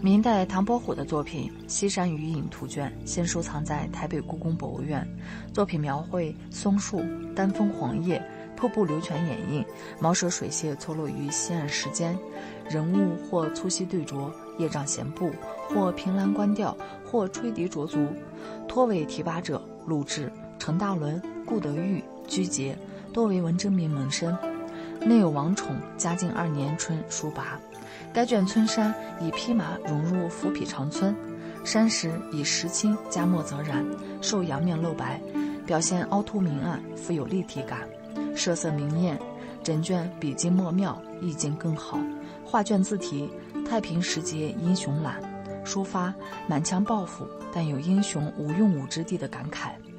明代唐伯虎的作品《西山余影图卷》现收藏在台北故宫博物院。作品描绘松树、丹枫黄叶、瀑布流泉掩映，茅舍水榭错落于西岸石间，人物或粗细对酌，叶障闲步，或凭栏观钓，或吹笛着足。托尾题跋者陆贽、程大伦、顾德玉、居节，多为文征明门生。内有王宠嘉靖2年春书拔。该卷村山以披麻融入浮圮长村，山石以石青加墨泽染，受阳面露白，表现凹凸明暗，富有立体感，色色明艳。整卷笔精墨妙，意境更好。画卷字题太平时节英雄览，抒发满腔抱负但有英雄无用武之地的感慨。